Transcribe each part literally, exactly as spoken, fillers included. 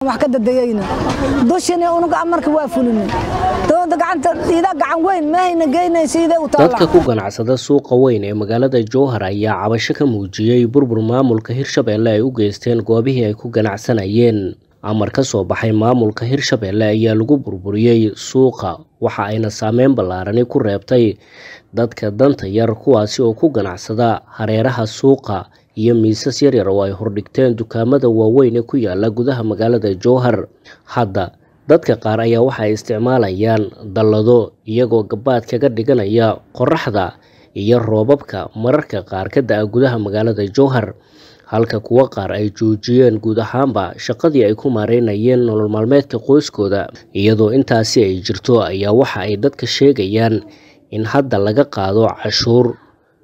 wax ka dadayayna dushina unuga amarka waa fulin dowladda gacanta ida gacan weyn ma hayna geynaysiida u taala dadka ku ganacsada suuqa weyn ee magaalada Jowhar ayaa cabasho ka muujiyay burbur maamulka Hirshabelle ay u geysteen goobihii ay ku ganacsanayeen amar ka soo baxay maamulka Hirshabelle ayaa lagu burburiyay suuqa waxa ayna saameyn ballaaran ku reebtay dadka danta yar kuwaasi oo ku ganacsada hareeraha suuqa iyo miisas yar yar oo ay hordhigteen dukaamada waaweyn ee ku yaala gudaha magaalada Jowhar. Hadda dadka qaar ayaa waxa ay isticmaalayaan dallado iyagoo gabaad kaga dhiganaya qorraxda iyo roobabka mararka qaar ka daa gudaha magaalada Jowhar, halka kuwa qaar ay joojiyeen guud ahaanba shaqadii ay ku maareynayeen nolol maalmeedka qoyskooda. Iyadoo intaasi ay jirto ayaa waxa ay dadka sheegayaan in hadda laga qaado cashuur,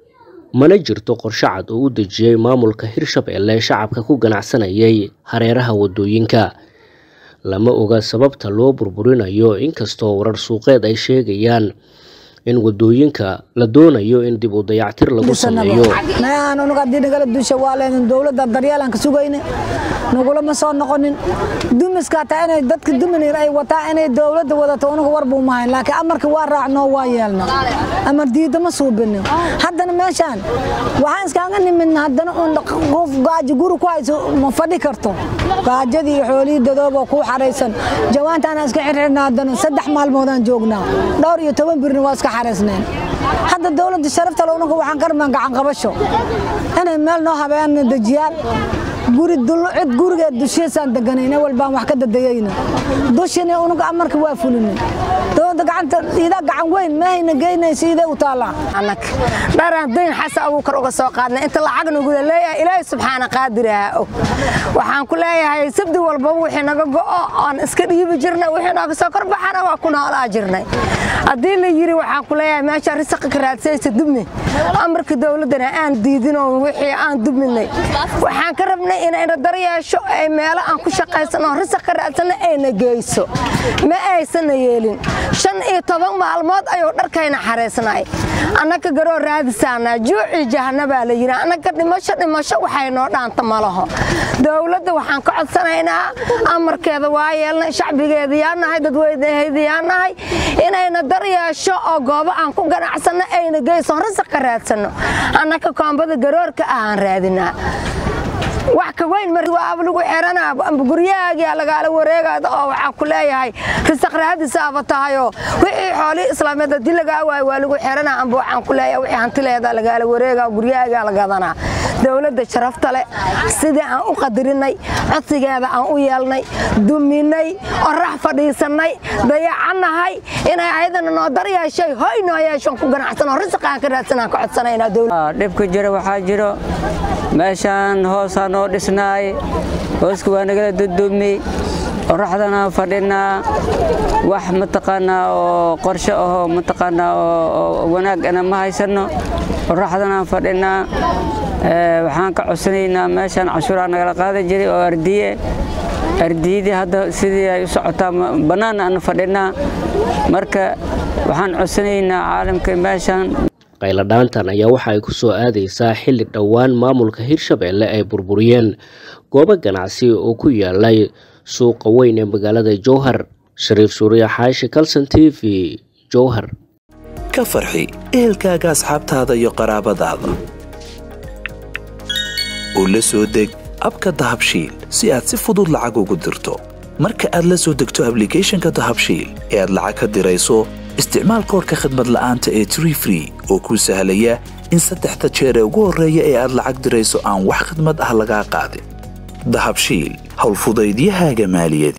mana jirto qorshe cad oo u dejiyay maamulka Hirshabelle shacabka ku ganacsanayay hareeraha wadooyinka. Lama oga sababta loo burburinayo, inkastoo warar suuqeed ay sheegayaan in wadooyinka la doonayo in dib u dayactir lagu sameeyo. naan unuga dinagala dusha waaleen dawladda daryeelanka sugayne nugula ma soo noqonin dumiska taa inay dadka duminir ay wataa inay dawladda wadato unuga war buu maahan, laakiin amarka waa raacno waa yeelna amar diida ma suubin. haddana meeshaan waxaan iskaaga nimin haddana un qof gaajo guri ku hayso ma fadhi karto gaajadii xooliidooda ku xareysan jawaantaana iska xirxirna haddana saddex maalmoodaan joognaa dhowr iyo toban birni waa iska xareysneen. hadda dawladda sharafta leh unuga waxaan karmaan gacan qabasho inay meel noo habeen dajiyaan guri dul cid gurigeed dushiisaan deganayna walbaan wax ka dadayayna dushina unuga amarka waa fulin dowladda gacanta ida gacan weyn ma hayna geynaysiida u taala anaka dharaan deyn xasa abu kar uga soo qaadnay inta lacag nagu leeyahay ilaahay subxaana qaadiraha waxaan ku leeyahay sabdi walba wixii naga go'o aan iska dhiibi jirnay wixii naga soo kor baxana waa ku noolaa jirnay. haddii la yiri waxaan ku leeyahay meesha risaq ka raadsaysa dubmi amarka dawladana aan diidino wixii aan dubminay waxaan ka rabnay inay daryeesho ay meel aan ku shaqaysano risaq ka raadsana ay nageyso ma aysan yeelin. shan iyo toban maalmood ayuu dharkayna xareysnay annaka garoo raadisaana juuci jahanaba la yiri annaka dhimasho dhimasho waxay noo dhaanta malaho. dawladda waxaan ka codsanaynaa amarkeeda waa yeelnay shacbigeeda yaanahay dadweynaheeda yaanahay inayna daryeesho oo goobo aan ku ganacsano ay nageyso risaq ka raadsano annaka koombada garoorka aan raadinaa wax ka weyn mar waa lagu xeranaa guriyaaga laga la wareegado oo waxa ku leeyahay risaq raadis aabatahayo wixii xooli islaamada dilaga waa waa lagu xeranaa amba waxaan ku leeyahay wixii hantileeda laga la wareega guriyaaga laga gadana. dawladda sharafta leh sidii aan u qadarinay codsigeeda aan u yeelnay duminay oo raax fadhiisanay dayacanahay inay ayadana noo daryeeshay hoy noo yeesho ku ganacsano risaq aan ka raadsanaa ka codsanayna dawladda dhibka jira waxa jiro meeshaan hoos aan oo dhisnay hoosku waa naga dudumi qorraxdana fadhinaa wax mataqaana oo qorshe ah mataqaana oo wanaag ana ma haysano qorraxdana fadhinaa ee waxaan ka codsanaynaa meeshaan cashuura naga qaadi jiray oo ardiye ardiyada hadda sidii ay u socotaa banaan aan fadhinaa marka waxaan codsanaynaa caalamka meeshaan. qayla dhaantan ayaa waxa ay ku soo aadaysaa xilli dhowaan maamulka Hirshabelle ay burburiyeen goobo ganacsi oo ku yaalay suuqa weyn ee magaalada Jowhar. Shariif Suuriya Xaashi, Kalson T V, Jowhar. ka farxi ehelkaaga asxaabtaada iyo qaraabadaada oo la soo deg abka Dahabshiil si aad si fudud lacag ugu dirto. marka aad la soo degto application-ka Dahabshiil ee aad lacag ka dirayso isticmaal koodka khidmad la'aanta ee Tree Free oo ku sahlaya in saddexda jeer ee ugu horeeya ee aad lacag dirayso aan wax khidmad ah laga qaadin. Dahabshiil hawl fudaydiyahaaga maaliyadeed.